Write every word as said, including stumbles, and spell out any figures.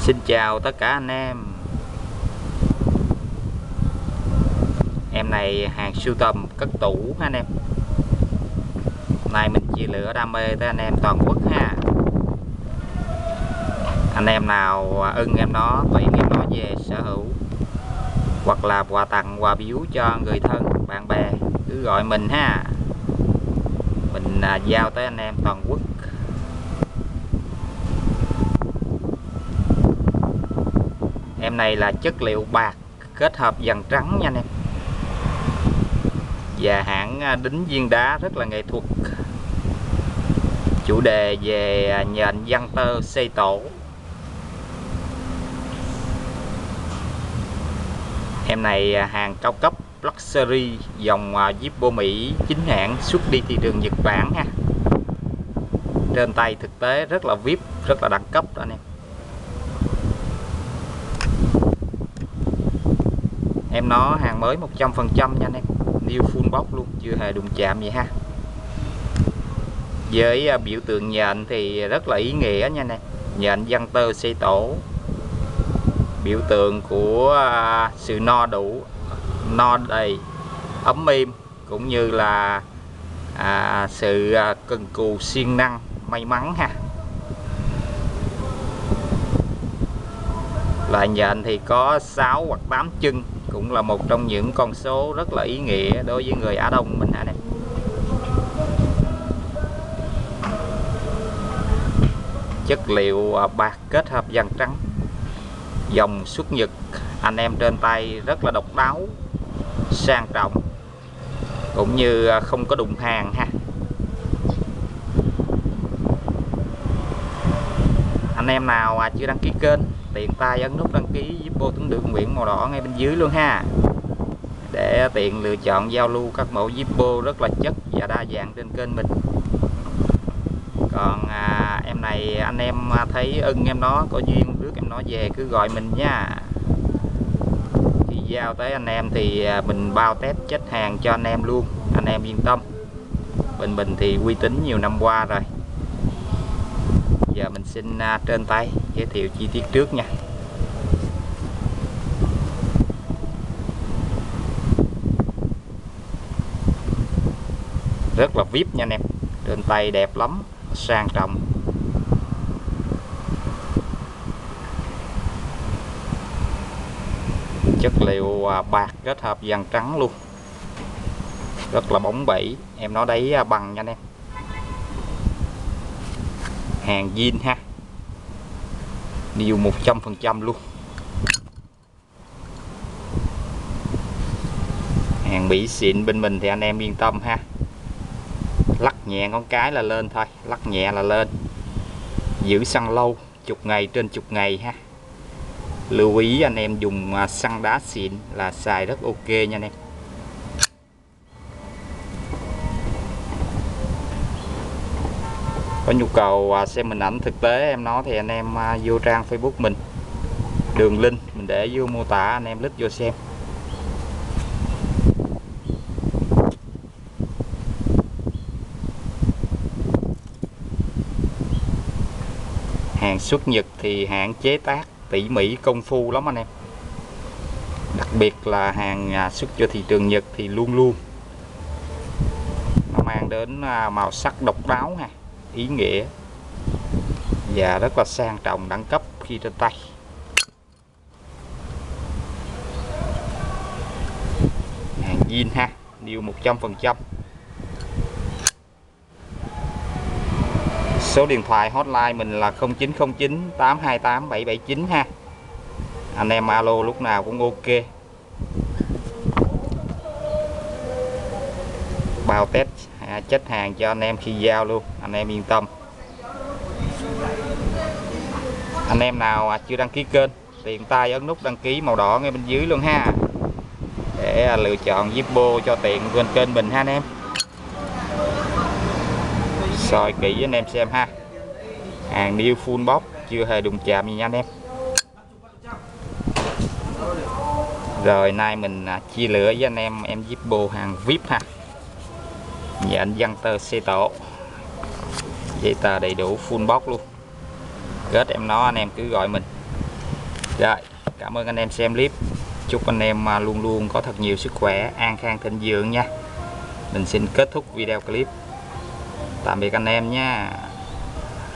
Xin chào tất cả anh em. Em này hàng sưu tầm cất tủ ha anh em. Nay mình chia lửa đam mê tới anh em toàn quốc ha. Anh em nào ưng em nó, tuyển em nó về sở hữu hoặc là quà tặng, quà biếu cho người thân, bạn bè, cứ gọi mình ha. Mình giao tới anh em toàn quốc. Em này là chất liệu bạc kết hợp dàn trắng nha anh em. Và hãng đính viên đá rất là nghệ thuật. Chủ đề về nhện văn tơ xây tổ. Em này hàng cao cấp Luxury dòng Zippo Mỹ chính hãng xuất đi thị trường Nhật Bản ha. Trên tay thực tế rất là vê i pê, rất là đẳng cấp đó anh em. Em nó hàng mới một trăm phần trăm nha anh em. New full box luôn, chưa hề đụng chạm gì ha. Với biểu tượng nhện thì rất là ý nghĩa nha anh em. Nhện văn tơ xây tổ, biểu tượng của sự no đủ, no đầy, ấm êm, cũng như là à, sự cần cù siêng năng, may mắn ha. Loại nhện thì có sáu hoặc tám chân, cũng là một trong những con số rất là ý nghĩa đối với người Á Đông mình hả em. Chất liệu bạc kết hợp vàng trắng, dòng xuất Nhật, anh em trên tay rất là độc đáo, sang trọng, cũng như không có đụng hàng ha. Anh em nào chưa đăng ký kênh, tiện tay ấn nút đăng ký Zippo Tuấn Đường Nguyễn màu đỏ ngay bên dưới luôn ha, để tiện lựa chọn giao lưu các mẫu Zippo rất là chất và đa dạng trên kênh mình. Còn à, em này anh em thấy ưng em nó, có duyên rước em nó về cứ gọi mình nha. Khi giao tới anh em thì mình bao test chết hàng cho anh em luôn, anh em yên tâm. Bên mình thì uy tín nhiều năm qua rồi. Giờ mình xin à, trên tay giới thiệu chi tiết trước nha. Rất là vê i pê nha anh em. Trên tay đẹp lắm, sang trọng. Chất liệu à, bạc kết hợp vàng trắng luôn. Rất là bóng bẩy, em nó đáy à, bằng nha anh em. Hàng zin ha, new một trăm phần trăm luôn. Hàng Mỹ xịn bên mình thì anh em yên tâm ha. Lắc nhẹ con cái là lên thôi, lắc nhẹ là lên. Giữ xăng lâu, chục ngày trên chục ngày ha. Lưu ý anh em dùng xăng đá xịn là xài rất ok nha anh em. Có nhu cầu xem hình ảnh thực tế em nó thì anh em vô trang Facebook mình, đường link mình để vô mô tả, anh em click vô xem. Hàng xuất Nhật thì hãng chế tác tỉ mỉ công phu lắm anh em. Đặc biệt là hàng xuất cho thị trường Nhật thì luôn luôn nó mang đến màu sắc độc đáo ha, ý nghĩa và rất là sang trọng, đẳng cấp khi trên tay. Hàng zin ha, new một trăm phần trăm. Số điện thoại hotline mình là không chín không chín tám hai tám bảy bảy chín ha. Anh em alo lúc nào cũng ok. Bao test chất hàng cho anh em khi giao luôn, anh em yên tâm. Anh em nào chưa đăng ký kênh, tiện tay ấn nút đăng ký màu đỏ ngay bên dưới luôn ha, để lựa chọn Zippo cho tiện bên kênh mình ha anh em. Soi kỹ anh em xem ha. Hàng new full box, chưa hề đụng chạm gì nha anh em. Rồi nay mình chia lửa với anh em em Zippo hàng vê i pê ha. Nhện văn tơ xây tổ, giấy tờ đầy đủ full box luôn. Kết em nó anh em cứ gọi mình. Rồi, cảm ơn anh em xem clip. Chúc anh em luôn luôn có thật nhiều sức khỏe, an khang thịnh vượng nha. Mình xin kết thúc video clip. Tạm biệt anh em nha.